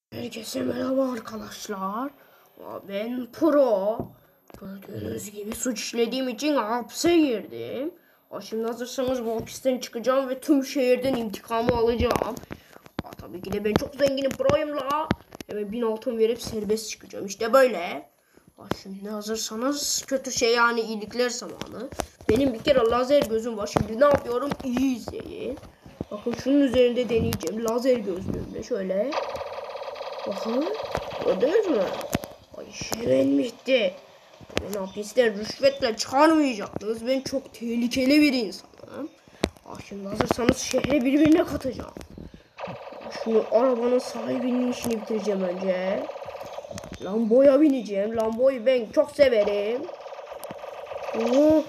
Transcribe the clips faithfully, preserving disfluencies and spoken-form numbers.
Herkese merhaba arkadaşlar. Ben Pro. Gördüğünüz gibi suç işlediğim için hapse girdim. Şimdi hazırsanız bu hapisten çıkacağım ve tüm şehirden intikamı alacağım. Aa, tabii ki de ben çok zenginim, Pro'yum la. Hemen bin altın verip serbest çıkacağım. İşte böyle. Aa, şimdi hazırsanız kötü şey, yani iyilikler zamanı. Benim bir kere lazer gözüm var. Şimdi ne yapıyorum? İyi izleyin. Bakın şunun üzerinde deneyeceğim. Lazer gözlüğümle şöyle. Bakın, gördünüz mü? Ay, iş hemen bitti. Beni hapisten rüşvetle çıkarmayacaktınız. Ben çok tehlikeli bir insanım. Aa, şimdi hazırsanız şehre birbirine katacağım. Şunu arabanın sahibinin işini bitireceğim önce. Lambo'ya bineceğim. Lambo'yu ben çok severim. Oh.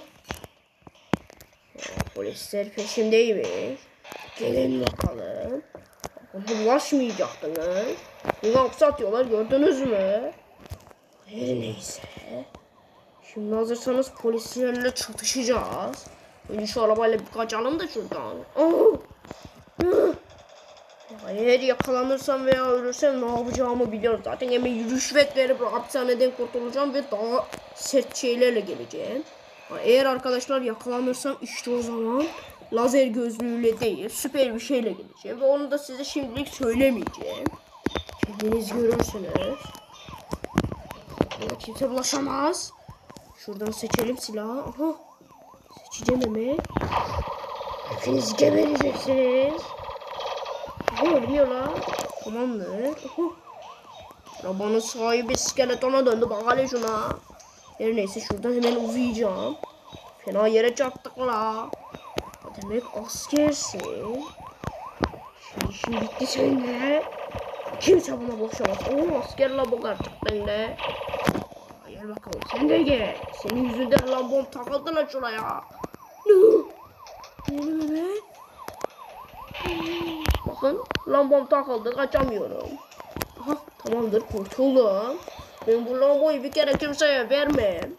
Polisler peşimdeymiş. Gelin bakalım. Ona bulaşmayacaktınız. Bunu hapse atıyorlar, gördünüz mü? Her neyse. Şimdi hazırsanız polislerle çatışacağız. Önce şu arabayla bir kaçalım da şuradan. Oh! Eğer yakalanırsam veya ölürsem ne yapacağımı biliyorum. Zaten hemen rüşvet verip hapishaneden kurtulacağım ve daha sert şeylerle geleceğim. Eğer arkadaşlar yakalanırsam işte o zaman lazer gözlüğüyle değil, süper bir şeyle geleceğim ve onu da size şimdilik söylemeyeceğim. Kendiniz görürsünüz. Buna kimse bulaşamaz. Şuradan seçelim silahı. Aha. Seçeceğim hemen. Hepiniz gebereceksiniz. Aha, ölmüyor la. Tamamdır. Aha. Arabanın sahibi skeletona döndü. Bak hele şuna. Her neyse şuradan hemen uzayacağım. Fena yere çarptık la. Demek askersin. Şimdi işin bitti seninle. Kimse buna boşamaz. Oo, asker la bu gerçekten de. Gel bakalım sen de gel. Senin yüzünden lambom takıldı la şuraya. Benim hemen. Bakın lambom takıldı, kaçamıyorum. Aha, tamamdır, kurtuldum. Ben bu lamboyu bir kere kimseye vermem.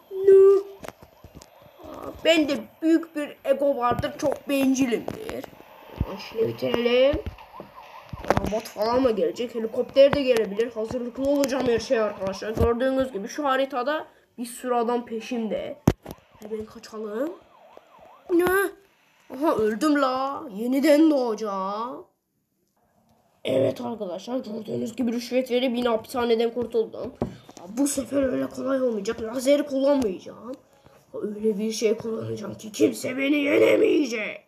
Ben de büyük bir ego vardır, çok bencilimdir. Şimdi bitirelim. Robot falan mı gelecek? Helikopter de gelebilir. Hazırlıklı olacağım her şey arkadaşlar. Gördüğünüz gibi şu haritada bir sürü adam peşimde. Hemen kaçalım. Ne? Aha, öldüm la. Yeniden doğacağım. Evet arkadaşlar, gördüğünüz gibi rüşvet verip yine hapishaneden kurtuldum. Bu sefer öyle kolay olmayacak. Lazeri kullanmayacağım. Öyle bir şey kullanacağım ki kimse beni yenemeyecek.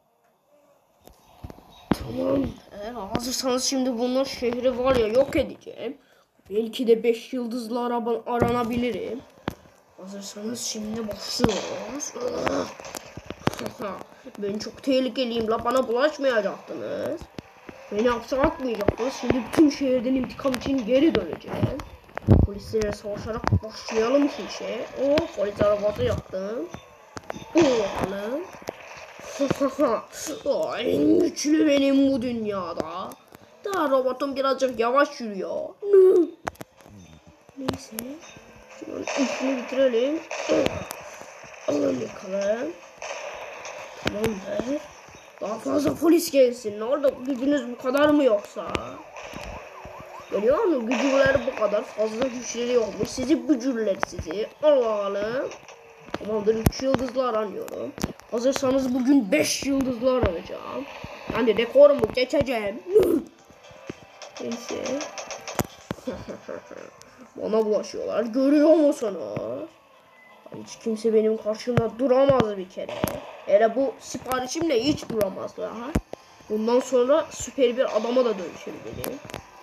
Tamam. Eğer hazırsanız şimdi bunlar şehri var ya yok edeceğim. Belki de beş yıldızlı araba aranabilirim. Hazırsanız şimdi başlıyoruz. Ben çok tehlikeliyim la, bana bulaşmayacaktınız. Beni hapse atmayacaktınız. Şimdi bütün şehirden intikam için geri döneceğim. Polislere savaşarak başlayalım şu işe. Oh, polis arabası yaktım. Bakalım. Oh, en güçlü benim bu dünyada. Daha robotum birazcık yavaş yürüyor. Neyse. Şunun işini bitirelim. Alın bakalım. Tamamdır. Daha fazla polis gelsin. Orada gücünüz bu kadar mı yoksa? Görüyor musun? Gücüler bu kadar fazla güçleri yokmuş. Sizi bücürler sizi. Alalım. Tamamdır. üç yıldızlı aranıyorum. Hazırsanız bugün beş yıldızlı aranacağım. Yani rekorumu geçeceğim. Neyse. Bana bulaşıyorlar. Görüyor musunuz? Hiç kimse benim karşımda duramaz bir kere. Hele bu siparişimle hiç duramaz daha. Bundan sonra süper bir adama da dönüşebilirim.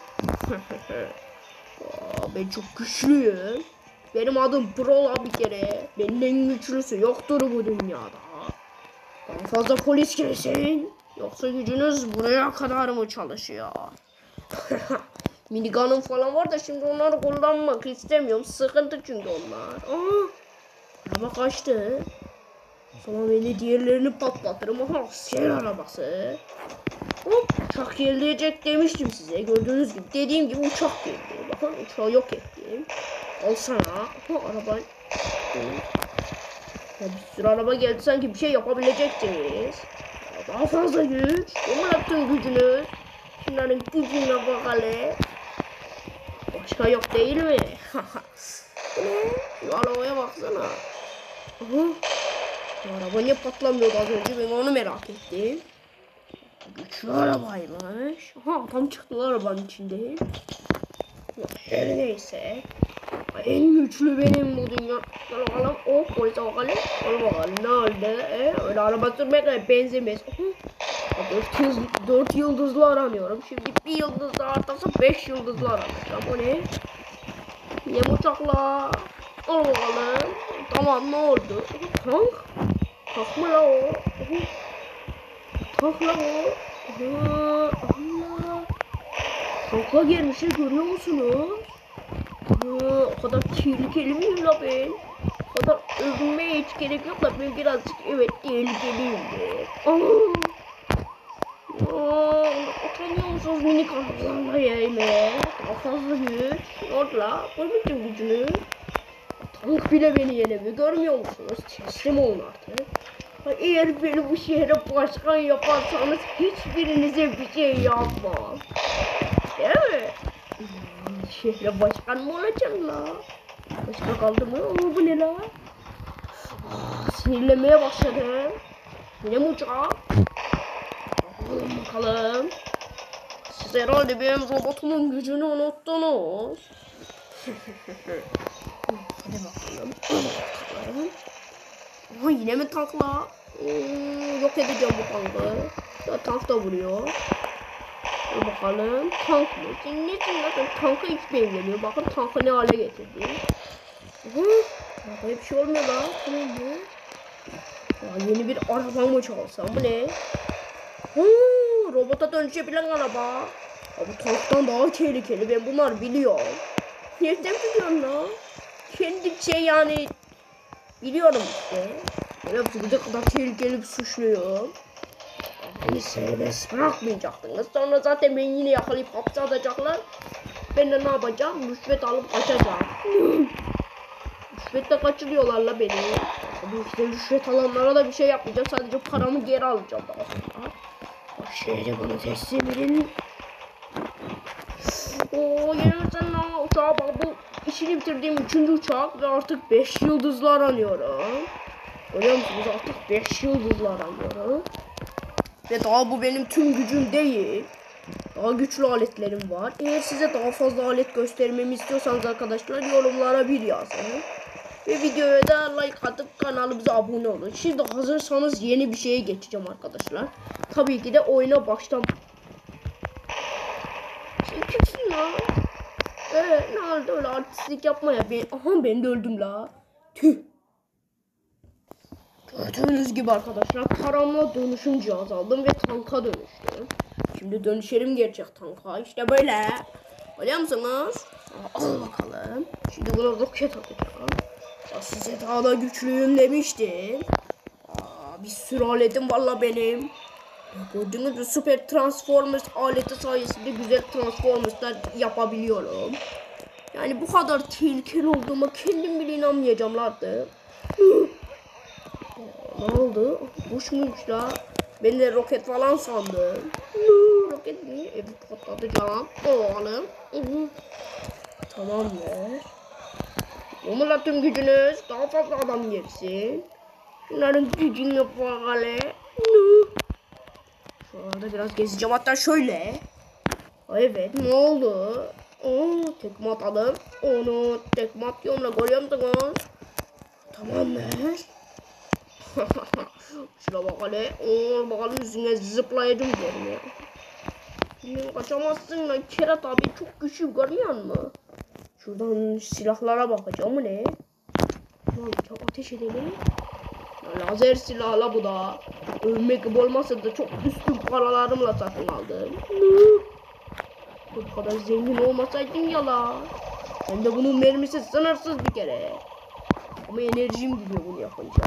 Ben çok güçlüyüm. Benim adım Pro bir kere. Benden güçlüsü yoktur bu dünyada. Daha fazla polis gelsin. Yoksa gücünüz buraya kadar mı çalışıyor? Minigun'um falan var da şimdi onları kullanmak istemiyorum. Sıkıntı çünkü onlar. Aa, araba kaçtı. Sonra beni diğerlerini patlatırım. Aha, asker arabası. Hop, uçak gelecek demiştim size. Gördüğünüz gibi dediğim gibi uçak geldi. Bakın uçağı yok ettim. Al sana. Ha, araba. Ya bir sürü araba geldi, sanki bir şey yapabilecektiniz. Daha fazla güç. Umar attın gücünüz. Şunların gücüne bak hele. Başka yok değil mi? Ne? Şu arabaya baksana. Aha. Şu araba niye patlamıyordu az önce, ben onu merak ettim. Güçlü arabaymış. Aha, tam çıktı arabanın içinde. Her neyse. En güçlü benim bu dünya. Gel bakalım. Oh, polise bakalım. Gel bakalım ne oldu? E, öyle araba sürmekle benzemez. dört, yıldız, dört yıldızlı aranıyorum. Şimdi bir yıldız daha artarsa beş yıldızlı aranacağım. O ne? Yem uçakla. Al bakalım. Tamam, ne oldu? Tank. Tank mı la o? Tank la o. Allah. Tankla gelmişiz, görüyor musunuz? Aa, o kadar tehlikeli miyim la ben? O kadar övünmeye hiç gerek yok da ben birazcık evet tehlikeliyim de. Aa, oturamıyor musunuz minik arabalarla yayla? Daha fazla güç. Orla, görmüştüm gücünü. Tank bile beni yenemiyor, görmüyor musunuz? Teslim olun artık. Eğer beni bu şehre başkan yaparsanız hiçbirinize bir şey yapmam. Değil mi? Şehre başkan mı olacağım la? Başka kaldı mı? Oo, bu ne la? Aa, sinirlenmeye başladım. Yine mi uçağı? Bakalım bakalım. Siz herhalde benim robotumun gücünü unuttunuz. Hadi bakalım. bakalım. Aha, yine mi tankla? Hmm, yok edeceğim bu tankı. Ya, tank da vuruyor. Dur bakalım. Tank mı? Senin nesin zaten tanka hiç benzemiyor. Bakın tankı ne hale getirdi. Hı? Tanka bir şey olmuyor lan. Bu ne bu? Ya, yeni bir araba mı çalsam? Bu ne? Hı, robota dönüşebilen araba. Ya, bu tanktan daha tehlikeli. Ben bunlar biliyorum. Nereden biliyorsun lan? Kendi şey yani biliyorum işte. Böyle bu kadar tehlikeli bir suçluyum. Beni serbest bırakmayacaktınız. Sonra zaten beni yine yakalayıp hapse atacaklar. Ben de ne yapacağım? Rüşvet alıp kaçacağım. Rüşvetle kaçırıyorlar la beni. Tabii işte rüşvet alanlara da bir şey yapmayacağım. Sadece paramı geri alacağım daha sonra. Bak şehre bana teslim edin. Ooo, yenilirsen la uçağa bak, bu işini bitirdiğim üçüncü uçak ve artık beş yıldızlı aranıyorum. Görüyor musunuz? Artık beş yıldızlı aranıyorum. Ve daha bu benim tüm gücüm değil. Daha güçlü aletlerim var. Eğer size daha fazla alet göstermemi istiyorsanız arkadaşlar yorumlara bir yazın. Ve videoya da like atıp kanalımıza abone olun. Siz de hazırsanız yeni bir şeye geçeceğim arkadaşlar. Tabii ki de oyuna baştan. Sen kimsin la? Eee ne oldu öyle artistlik yapma ya. Ben... Aha, ben de öldüm la. Tüh. Gördüğünüz gibi arkadaşlar paramla dönüşüm cihazı aldım ve tanka dönüştüm. Şimdi dönüşelim gerçek tanka. İşte böyle. Biliyor musunuz? Al bakalım. Şimdi buna roket atacağım. Ya size daha da güçlüyüm demiştim. Aa, bir sürü aletim var la benim. Gördüğünüz gibi süper transformers aleti sayesinde güzel transformerslar yapabiliyorum. Yani bu kadar tehlikeli olduğuma kendim bile inanmayacağım artık. Ne oldu? Boş muymuş la? Ben de roket falan sandım. Roket mi? Evet, patlatacağım. Oğlum. Tamamdır. Umurla tüm gücünüz. Daha fazla adam gelsin. Şunların gücünü yapalım. Şu anda biraz gezeceğim. Hatta şöyle. Evet, ne oldu? Oo, tekme atalım. Onu tekme atıyorum la, görüyor musunuz? Tamamdır. Şuna bakalım. Oo, bakalım yüzüne zıplayacağım üzerine. Şimdi kaçamazsın lan Kerat abi, çok güçlü, görmüyor musun? Şuradan silahlara bakacağım. Bu ne? Lan ateş edelim. Ya, lazer silahla bu da. Ölmek gibi olmasa da çok üstün paralarımla satın aldım. Bu kadar zengin olmasaydım ya la. Hem de bunun mermisi sınırsız bir kere. Ama enerjim gidiyor bunu yapınca.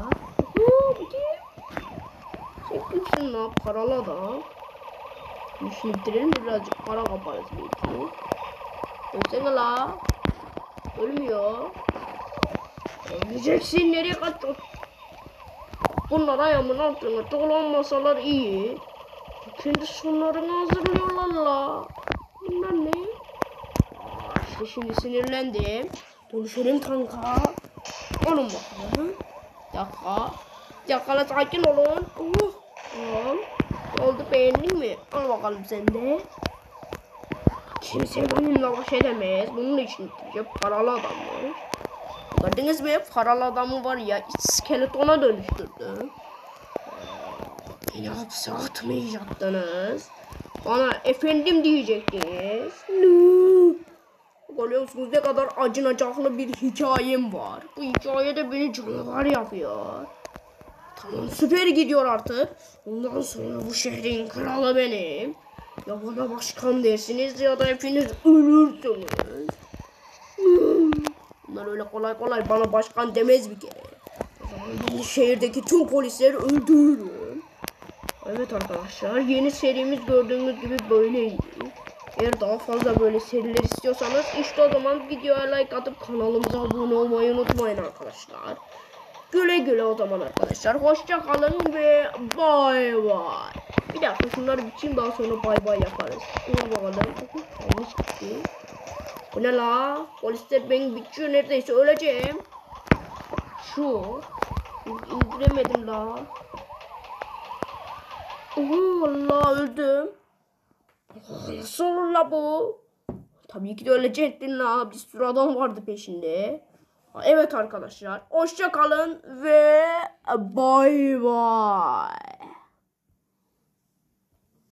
Sen kimsin la? Paralı adam. İşini bitirelim de birazcık para kaparız belki. Ölsene la. Ölmüyor. Öleceksin, nereye kaçıyorsun? Bunlar ayağımın altına dolanmasalar iyi. Kendi sonlarını hazırlıyorlar la. Bunlar ne? İşte şimdi sinirlendim. Dönüşelim kanka. Olun bakalım. Bir dakika. Bir dakika la, sakin olun. Uh. Al. Ne oldu, beğendin mi? Al bakalım sen de. Kimse benimle baş edemez. Bunun için paralı adamı. Gördünüz mü? Paralı adamı var ya, iskeletona dönüştürdü. Beni hapse atmayacaktınız. Bana efendim diyecektiniz. No. Görüyorsunuz ne kadar acınacaklı bir hikayem var. Bu hikayede beni canavar yapıyor. Tamam, süper gidiyor artık. Ondan sonra bu şehrin kralı benim. Ya bana başkan dersiniz ya da hepiniz ölürsünüz. Bunlar öyle kolay kolay bana başkan demez bir kere. O zaman ben de şehirdeki tüm polisleri öldürürüm. Evet arkadaşlar, yeni serimiz gördüğünüz gibi böyleydi. Eğer daha fazla böyle seriler istiyorsanız işte o zaman videoya like atıp kanalımıza abone olmayı unutmayın arkadaşlar. Güle güle o zaman arkadaşlar. Hoşça kalın ve bay bay. Bir dakika şunları biçeyim, daha sonra bay bay yaparız. Dur bakalım. Yanlış gitti. Bu ne la? Polisler beni bitiyor, neredeyse öleceğim. Şu. İndiremedim la. Oho Allah, öldüm. Nasıl olur la bu? Tabii ki de ölecektin la. Bir sürü adam vardı peşinde. Evet arkadaşlar. Hoşça kalın ve bay bay.